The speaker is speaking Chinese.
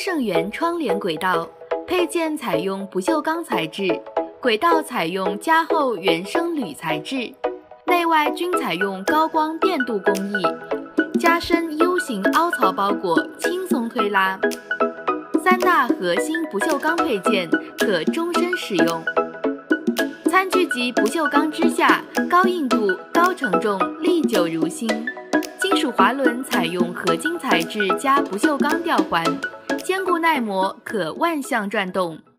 盛源窗帘轨道，配件采用不锈钢材质，轨道采用加厚原生铝材质，内外均采用高光电镀工艺，加深 U 型凹槽包裹，轻松推拉。3大核心不锈钢配件可终身使用。餐具级不锈钢支架，高硬度、高承重，历久如新。金属滑轮采用合金材质加不锈钢吊环，坚固耐磨，可万向转动。